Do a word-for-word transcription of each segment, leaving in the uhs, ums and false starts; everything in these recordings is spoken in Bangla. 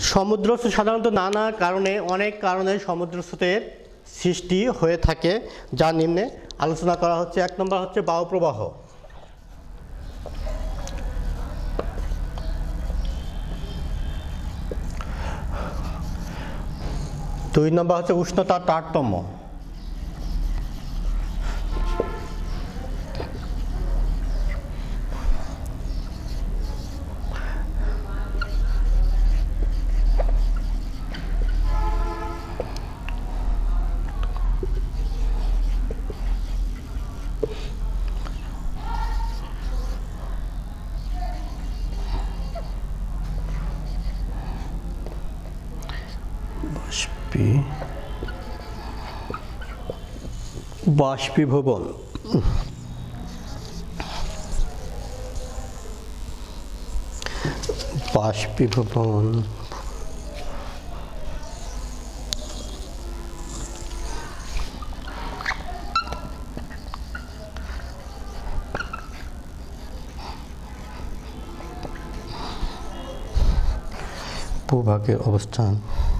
সমুদ্র সাধারণত নানা কারণে অনেক কারণে সমুদ্র স্রোতের সৃষ্টি হয়ে থাকে, যা নিম্নে আলোচনা করা হচ্ছে। এক নম্বর হচ্ছে বায়ুপ্রবাহ। দুই নম্বর হচ্ছে উষ্ণতার তারতম্য। বাষ্পীভবন। বাষ্পীভবন ভূভাগে অবস্থান।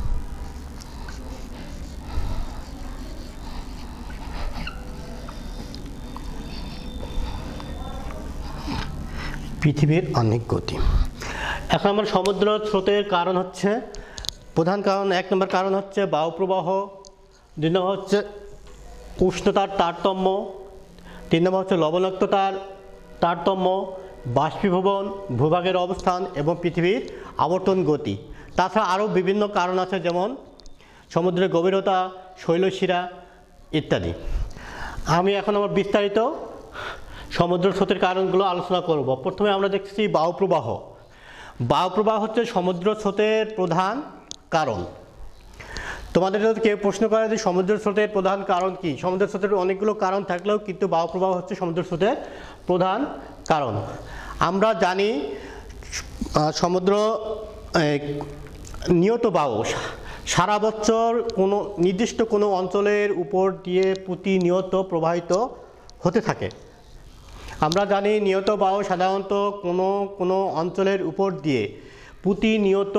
পৃথিবীর অনেক গতি। এখন আমার সমুদ্র স্রোতের কারণ হচ্ছে, প্রধান কারণ এক নম্বর কারণ হচ্ছে বায়ুপ্রবাহ, দুই নম্বর হচ্ছে উষ্ণতার তারতম্য, তিন নম্বর হচ্ছে লবণাক্ততার তারতম্য, বাষ্পীভবন, ভূভাগের অবস্থান এবং পৃথিবীর আবর্তন গতি। তাছাড়া আরও বিভিন্ন কারণ আছে, যেমন সমুদ্রের গভীরতা, শৈলশিরা ইত্যাদি। আমি এখন আমার বিস্তারিত সমুদ্র স্রোতের কারণগুলো আলোচনা করব। প্রথমে আমরা দেখছি বায়ুপ্রবাহ। বায়ুপ্রবাহ হচ্ছে সমুদ্র স্রোতের প্রধান কারণ। তোমাদের যদি কেউ প্রশ্ন করে যে সমুদ্র স্রোতের প্রধান কারণ কি, সমুদ্র স্রোতের অনেকগুলো কারণ থাকলেও কিন্তু বায়ুপ্রবাহ হচ্ছে সমুদ্র স্রোতের প্রধান কারণ। আমরা জানি সমুদ্র নিয়ত বায়ু সারা বছর কোনো নির্দিষ্ট কোনো অঞ্চলের উপর দিয়ে প্রতিনিয়ত প্রবাহিত হতে থাকে। আমরা জানি নিয়ত বায়ু সাধারণত কোনো কোনো অঞ্চলের উপর দিয়ে প্রতিনিয়ত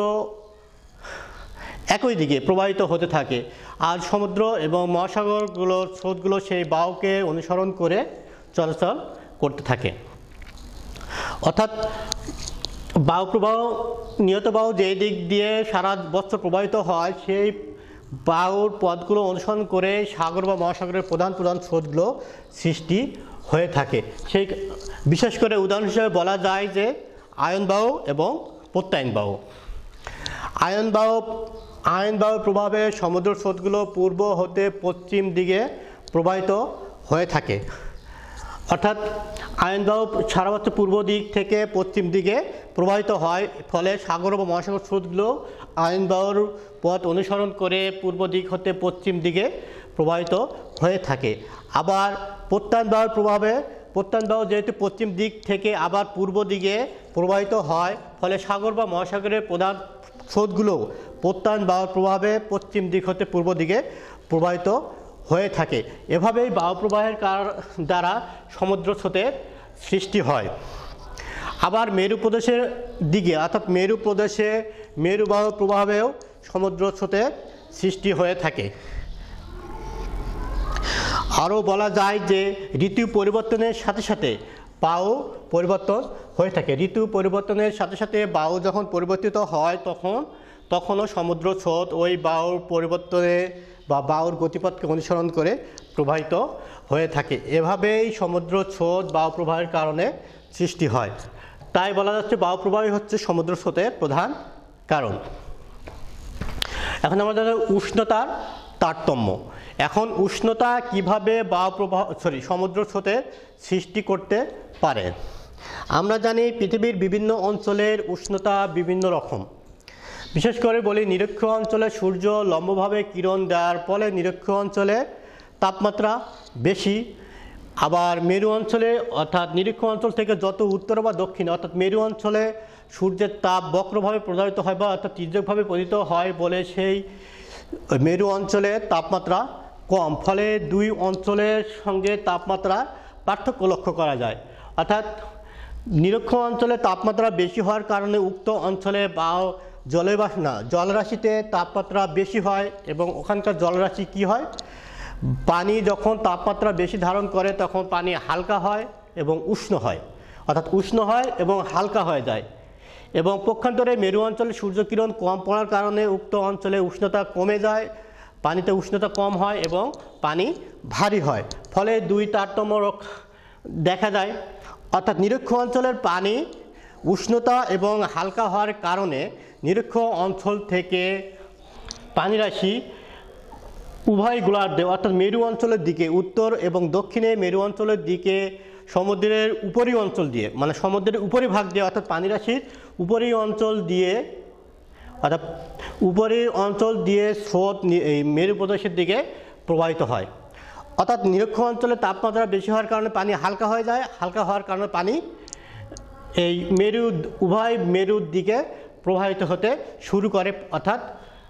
একই দিকে প্রবাহিত হতে থাকে, আর সমুদ্র এবং মহাসাগরগুলোর স্রোতগুলো সেই বায়ুকে অনুসরণ করে চলাচল করতে থাকে। অর্থাৎ বায়ুপ্রবাহ নিয়ত বায়ু যেই দিক দিয়ে সারা বছর প্রবাহিত হয়, সেই বায়ুর পথগুলো অনুসরণ করে সাগর বা মহাসাগরের প্রধান প্রধান স্রোতগুলো সৃষ্টি হয়ে থাকে। সেই বিশেষ করে উদাহরণ হিসেবে বলা যায় যে আয়ন বায়ু এবং প্রত্যায়ন বায়ু। আয়ন বায়ু আয়ন বায়ুর প্রভাবে সমুদ্র স্রোতগুলো পূর্ব হতে পশ্চিম দিকে প্রবাহিত হয়ে থাকে। অর্থাৎ আয়ন বায়ু সারা বছর পূর্ব দিক থেকে পশ্চিম দিকে প্রবাহিত হয়, ফলে সাগর বা মহাসাগর স্রোতগুলো আয়ন বায়ুর পথ অনুসরণ করে পূর্ব দিক হতে পশ্চিম দিকে প্রবাহিত হয়ে থাকে। আবার প্রত্যায়ন বায়ুর প্রভাবে প্রত্যায়ন বায়ু যেহেতু পশ্চিম দিক থেকে আবার পূর্ব দিকে প্রবাহিত হয়, ফলে সাগর বা মহাসাগরের প্রধান স্রোতগুলো প্রত্যায়ন বায়ুর প্রভাবে পশ্চিম দিক হতে পূর্ব দিকে প্রবাহিত হয়ে থাকে। এভাবেই বায়ু প্রবাহের দ্বারা সমুদ্র স্রোতের সৃষ্টি হয়। আবার মেরু প্রদেশের দিকে অর্থাৎ মেরু প্রদেশে মেরু বায়ুর প্রভাবেও সমুদ্র স্রোতের সৃষ্টি হয়ে থাকে। আরও বলা যায় যে ঋতু পরিবর্তনের সাথে সাথে বায়ু পরিবর্তন হয়ে থাকে। ঋতু পরিবর্তনের সাথে সাথে বায়ু যখন পরিবর্তিত হয়, তখন তখনও সমুদ্র স্রোত ওই বায়ুর পরিবর্তনে বা বায়ুর গতিপথকে অনুসরণ করে প্রবাহিত হয়ে থাকে। এভাবেই সমুদ্র স্রোত বায়ু প্রবাহের কারণে সৃষ্টি হয়। তাই বলা যাচ্ছে বায়ু প্রবাহই হচ্ছে সমুদ্র স্রোতের প্রধান কারণ। এখন আমাদের উষ্ণতার তারতম্য। এখন উষ্ণতা কিভাবে বায়ু প্রবাহ সরি সমুদ্র স্রোতের সৃষ্টি করতে পারে। আমরা জানি পৃথিবীর বিভিন্ন অঞ্চলের উষ্ণতা বিভিন্ন রকম। বিশেষ করে বলি, নিরক্ষ অঞ্চলে সূর্য লম্বভাবে কিরণ দেওয়ার ফলে নিরক্ষ অঞ্চলে তাপমাত্রা বেশি। আবার মেরু অঞ্চলে অর্থাৎ নিরক্ষ অঞ্চল থেকে যত উত্তর বা দক্ষিণে অর্থাৎ মেরু অঞ্চলে সূর্যের তাপ বক্রভাবে প্রবাহিত হয় বা অর্থাৎ তির্যকভাবে পতিত হয় বলে সেই মেরু অঞ্চলে তাপমাত্রা কম, ফলে দুই অঞ্চলের সঙ্গে তাপমাত্রা পার্থক্য লক্ষ্য করা যায়। অর্থাৎ নিরক্ষ অঞ্চলে তাপমাত্রা বেশি হওয়ার কারণে উক্ত অঞ্চলে জলবাষ্প না জলরাশিতে তাপমাত্রা বেশি হয় এবং ওখানকার জলরাশি কি হয়, পানি যখন তাপমাত্রা বেশি ধারণ করে তখন পানি হালকা হয় এবং উষ্ণ হয়, অর্থাৎ উষ্ণ হয় এবং হালকা হয়ে যায়। এবং পক্ষান্তরে মেরু অঞ্চলে সূর্যকিরণ কম পড়ার কারণে উক্ত অঞ্চলে উষ্ণতা কমে যায়, পানিতে উষ্ণতা কম হয় এবং পানি ভারী হয়, ফলে দুই তারতম্য দেখা যায়। অর্থাৎ নিরক্ষ অঞ্চলের পানি উষ্ণতা এবং হালকা হওয়ার কারণে নিরক্ষ অঞ্চল থেকে পানিরাশি উভয় গোলার্ধে অর্থাৎ মেরু অঞ্চলের দিকে উত্তর এবং দক্ষিণে মেরু অঞ্চলের দিকে সমুদ্রের উপরি অঞ্চল দিয়ে মানে সমুদ্রের উপরিভাগ দিয়ে অর্থাৎ পানিরাশির উপরি অঞ্চল দিয়ে অর্থাৎ উপরি অঞ্চল দিয়ে স্রোত এই মেরু প্রদেশের দিকে প্রবাহিত হয়। অর্থাৎ নিরক্ষ অঞ্চলে তাপমাত্রা বেশি হওয়ার কারণে পানি হালকা হয়ে যায়, হালকা হওয়ার কারণে পানি এই মেরু উভয় মেরুর দিকে প্রবাহিত হতে শুরু করে, অর্থাৎ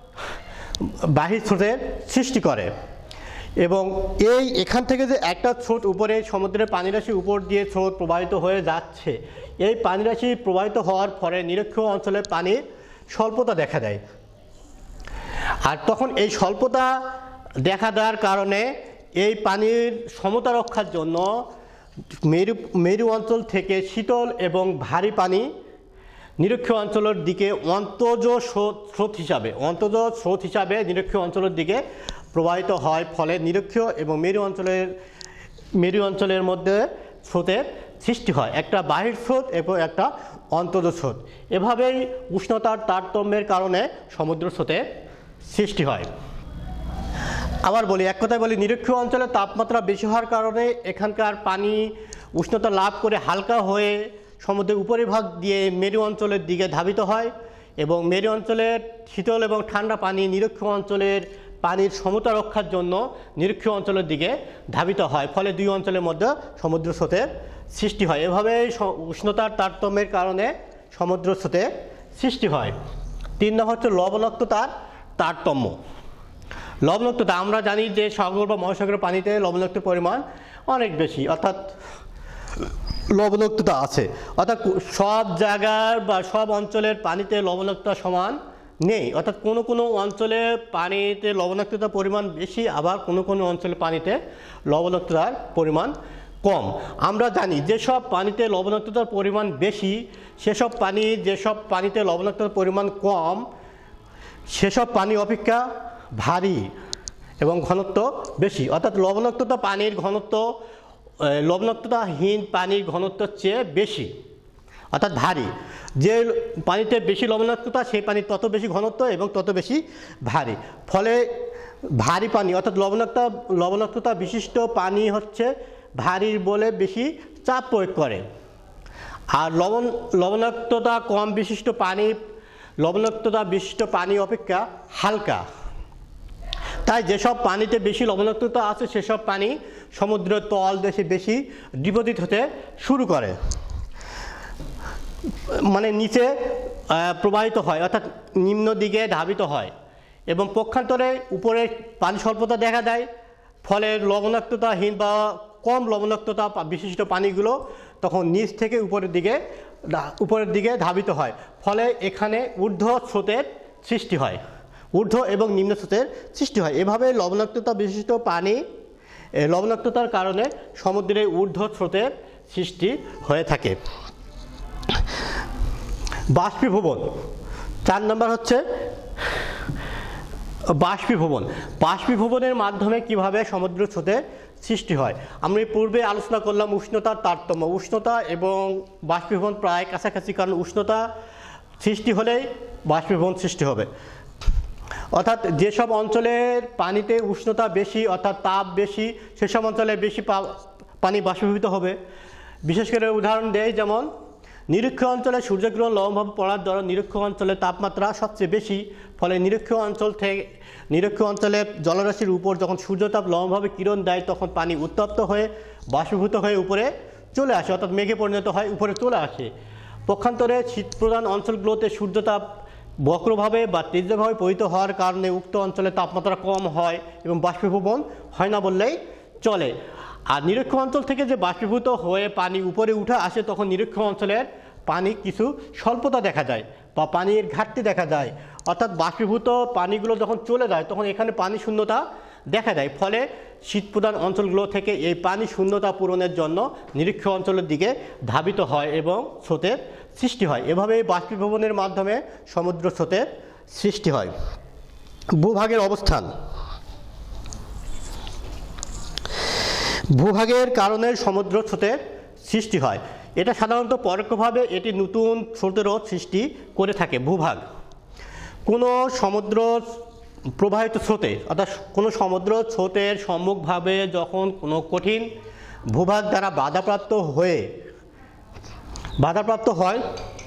বাহির স্রোতের সৃষ্টি করে। এবং এই এখান থেকে যে একটা স্রোত উপরে সমুদ্রের পানিরাশি উপর দিয়ে স্রোত প্রবাহিত হয়ে যাচ্ছে, এই পানিরাশি প্রবাহিত হওয়ার ফলে নিরক্ষ অঞ্চলে পানির স্বল্পতা দেখা দেয়। আর তখন এই স্বল্পতা দেখা দেওয়ার কারণে এই পানির সমতা রক্ষার জন্য মেরু মেরু অঞ্চল থেকে শীতল এবং ভারী পানি নিরক্ষ অঞ্চলের দিকে অন্তজ স্রোত হিসাবে অন্তজ স্রোত হিসাবে নিরক্ষ অঞ্চলের দিকে প্রবাহিত হয়, ফলে নিরক্ষ এবং মেরু অঞ্চলের মেরু অঞ্চলের মধ্যে স্রোতের সৃষ্টি হয়, একটা বাহির স্রোত এবং একটা অন্তজ স্রোত। এভাবেই উষ্ণতার তারতম্যের কারণে সমুদ্র স্রোতের সৃষ্টি হয়। আবার বলি, এক কথায় বলি, নিরক্ষ অঞ্চলে তাপমাত্রা বেশি হওয়ার কারণে এখানকার পানি উষ্ণতা লাভ করে হালকা হয়ে সমুদ্রের উপরিভাগ দিয়ে মেরু অঞ্চলের দিকে ধাবিত হয় এবং মেরু অঞ্চলের শীতল এবং ঠান্ডা পানি নিরক্ষ অঞ্চলের পানির সমতা রক্ষার জন্য নিরক্ষ অঞ্চলের দিকে ধাবিত হয়, ফলে দুই অঞ্চলের মধ্যে সমুদ্র স্রোতের সৃষ্টি হয়। এভাবে উষ্ণতার তারতম্যের কারণে সমুদ্র স্রোতের সৃষ্টি হয়। তিন নম্বর হচ্ছে লবণাক্ততার তারতম্য। লবণাক্ততা আমরা জানি যে সাগর বা মহাসাগরের পানিতে লবণাক্তের পরিমাণ অনেক বেশি, অর্থাৎ লবণাক্ততা আছে, অর্থাৎ সব জায়গার বা সব অঞ্চলের পানিতে লবণাক্ততা সমান নেই, অর্থাৎ কোনো কোনো অঞ্চলে পানিতে লবণাক্ততার পরিমাণ বেশি, আবার কোনো কোনো অঞ্চলে পানিতে লবণাক্ততার পরিমাণ কম। আমরা জানি যেসব পানিতে লবণাক্ততার পরিমাণ বেশি সেসব পানি যেসব পানিতে লবণাক্ততার পরিমাণ কম সেসব পানি অপেক্ষা ভারী এবং ঘনত্ব বেশি, অর্থাৎ লবণাক্ততা পানির ঘনত্ব লবণাক্ততাহীন পানির ঘনত্বের চেয়ে বেশি, অর্থাৎ ভারী। যে পানিতে বেশি লবণাক্ততা সেই পানি তত বেশি ঘনত্ব এবং তত বেশি ভারী, ফলে ভারী পানি অর্থাৎ লবণাক্ততা লবণাক্ততা বিশিষ্ট পানি হচ্ছে ভারী বলে বেশি চাপ প্রয়োগ করে, আর লবণ লবণাক্ততা কম বিশিষ্ট পানি লবণাক্ততা বিশিষ্ট পানি অপেক্ষা হালকা। তাই যেসব পানিতে বেশি লবণাক্ততা আছে সেসব পানি সমুদ্রের তল দেশে বেশি ডিপোজিট হতে শুরু করে, মানে নিচে প্রবাহিত হয়, অর্থাৎ নিম্ন দিকে ধাবিত হয় এবং পক্ষান্তরে উপরে পানি স্বল্পতা দেখা দেয়, ফলে লবণাক্ততাহীন বা কম লবণাক্ততা বিশিষ্ট পানিগুলো তখন নিচ থেকে উপরের দিকে উপরের দিকে ধাবিত হয়, ফলে এখানে ঊর্ধ্ব স্রোতের সৃষ্টি হয়, ঊর্ধ্ব এবং নিম্ন স্রোতের সৃষ্টি হয়। এভাবে লবণাক্ততা বিশিষ্ট পানি লবণাক্ততার কারণে সমুদ্রে ঊর্ধ্ব স্রোতের সৃষ্টি হয়ে থাকে। বাষ্পীভবন, চার নম্বর হচ্ছে বাষ্পীভবন। বাষ্পীভবনের মাধ্যমে কিভাবে সমুদ্র স্রোতের সৃষ্টি হয়। আমরা পূর্বে আলোচনা করলাম উষ্ণতার তারতম্য, উষ্ণতা এবং বাষ্পীভবন প্রায় কাছাকাছি, কারণ উষ্ণতা সৃষ্টি হলেই বাষ্পীভবন সৃষ্টি হবে। অর্থাৎ যেসব অঞ্চলের পানিতে উষ্ণতা বেশি অর্থাৎ তাপ বেশি সেসব অঞ্চলে বেশি পানি বাষ্পীভূত হবে। বিশেষ করে উদাহরণ দেয়, যেমন নিরক্ষ অঞ্চলে সূর্যকিরণ লবণভাবে পড়ার দ্বারা নিরক্ষ অঞ্চলে তাপমাত্রা সবচেয়ে বেশি, ফলে নিরক্ষ অঞ্চল থেকে নিরক্ষ অঞ্চলে জলরাশির উপর যখন সূর্যতাপ লবণভাবে কিরণ দেয় তখন পানি উত্তপ্ত হয়ে বাষ্পীভূত হয়ে উপরে চলে আসে, অর্থাৎ মেঘে পরিণত হয়, উপরে চলে আসে। পক্ষান্তরে শীতপ্রধান অঞ্চলগুলোতে সূর্যতাপ বক্রভাবে বা তীব্রভাবে পতিত হওয়ার কারণে উক্ত অঞ্চলে তাপমাত্রা কম হয় এবং বাষ্পীভবন হয় না বললেই চলে। আর নিরক্ষ অঞ্চল থেকে যে বাষ্পীভূত হয়ে পানি উপরে উঠে আসে তখন নিরক্ষ অঞ্চলের পানি কিছু স্বল্পতা দেখা যায়, বা পানির ঘাটতি দেখা যায়, অর্থাৎ বাষ্পীভূত পানিগুলো যখন চলে যায় তখন এখানে পানি শূন্যতা দেখা যায়। ফলে শীতপ্রধান অঞ্চলগুলো থেকে এই পানি শূন্যতা পূরণের জন্য নিরক্ষ অঞ্চলের দিকে ধাবিত হয় এবং স্রোতের সৃষ্টি হয়। এভাবে বাষ্পীভবনের মাধ্যমে সমুদ্র স্রোতের সৃষ্টি হয়। ভূভাগের অবস্থান। ভূভাগের কারণে সমুদ্র স্রোতের সৃষ্টি হয়। এটা সাধারণত পরোক্ষভাবে এটি নতুন স্রোতেরও সৃষ্টি করে থাকে। ভূভাগ কোনো সমুদ্র প্রবাহিত স্রোতে, অর্থাৎ কোনো সমুদ্র স্রোতের সম্মুখভাবে যখন কোনো কঠিন ভূভাগ দ্বারা বাধাপ্রাপ্ত হয়ে বাধাপ্রাপ্ত হয়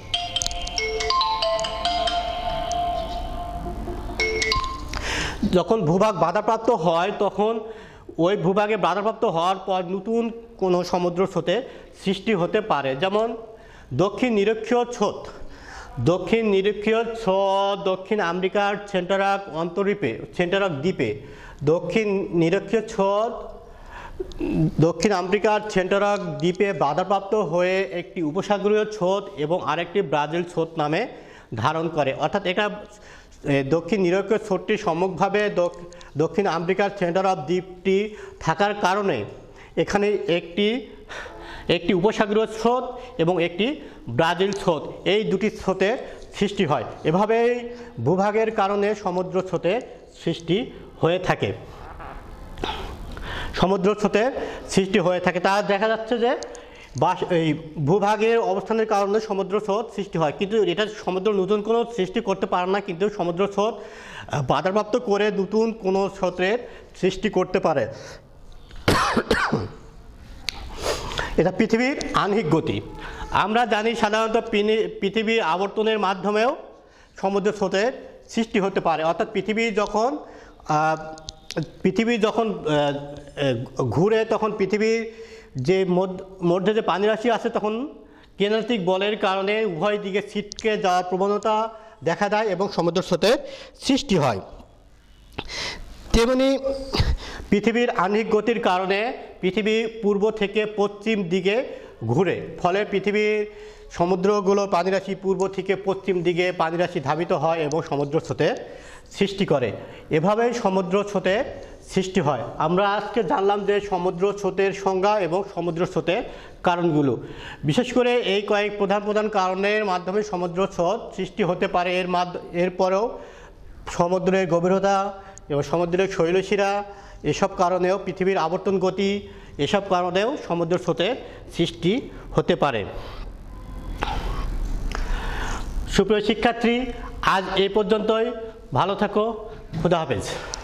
যখন ভূভাগ বাধাপ্রাপ্ত হয় তখন ওই ভূভাগে বাধাপ্রাপ্ত হওয়ার পর নতুন কোনো সমুদ্র স্রোতের সৃষ্টি হতে পারে। যেমন দক্ষিণ নিরক্ষীয় স্রোত। দক্ষিণ নিরক্ষীয় স্রোত দক্ষিণ আমেরিকার সেন্টারাক অন্তরীপে সেন্টারাক দ্বীপে দক্ষিণ নিরক্ষীয় স্রোত দক্ষিণ আমেরিকার সেন্টারাক দ্বীপে বাধাপ্রাপ্ত হয়ে একটি উপসাগরীয় স্রোত এবং আরেকটি ব্রাজিল স্রোত নামে ধারণ করে। অর্থাৎ এটা দক্ষিণ নিরক্ষীয় স্রোতটি সম্মুখভাবে দক্ষিণ আমেরিকার সেন্টার অফ দ্বীপটি থাকার কারণে এখানে একটি একটি উপসাগরীয় স্রোত এবং একটি ব্রাজিল স্রোত, এই দুটি স্রোতের সৃষ্টি হয়। এভাবেই ভূভাগের কারণে সমুদ্র স্রোতের সৃষ্টি হয়ে থাকে সমুদ্র স্রোতের সৃষ্টি হয়ে থাকে তা দেখা যাচ্ছে যে বাস এই ভূভাগের অবস্থানের কারণে সমুদ্র স্রোত সৃষ্টি হয়, কিন্তু এটা সমুদ্র নতুন কোনো সৃষ্টি করতে পারে না, কিন্তু সমুদ্র স্রোত বাধাপ্রাপ্ত করে নতুন কোনো স্রোতের সৃষ্টি করতে পারে। এটা পৃথিবীর আহ্নিক গতি। আমরা জানি সাধারণত পৃথিবীর আবর্তনের মাধ্যমেও সমুদ্র স্রোতের সৃষ্টি হতে পারে। অর্থাৎ পৃথিবী যখন পৃথিবী যখন ঘুরে তখন পৃথিবীর যে মধ্যে যে পানিরাশি আছে তখন কেনেটিক বলের কারণে উভয় দিকে ছিটকে যাওয়ার প্রবণতা দেখা দেয় এবং সমুদ্র স্রোতের সৃষ্টি হয়। তেমনি পৃথিবীর আহ্নিক গতির কারণে পৃথিবী পূর্ব থেকে পশ্চিম দিকে ঘুরে, ফলে পৃথিবীর সমুদ্রগুলো পানিরাশি পূর্ব থেকে পশ্চিম দিকে পানিরাশি ধাবিত হয় এবং সমুদ্র স্রোতের সৃষ্টি করে। এভাবেই সমুদ্র স্রোতের সৃষ্টি হয়। আমরা আজকে জানলাম যে সমুদ্র স্রোতের সংজ্ঞা এবং সমুদ্র স্রোতের কারণগুলো। বিশেষ করে এই কয়েক প্রধান প্রধান কারণের মাধ্যমে সমুদ্র স্রোত সৃষ্টি হতে পারে। এর মাধ্য এরপরেও সমুদ্রের গভীরতা এবং সমুদ্রের শৈলশিরা এসব কারণেও পৃথিবীর আবর্তন গতি এসব কারণেও সমুদ্র স্রোতের সৃষ্টি হতে পারে। সুপ্রিয় শিক্ষার্থী, আজ এই পর্যন্তই। ভালো থাকো। খুদা হাফেজ।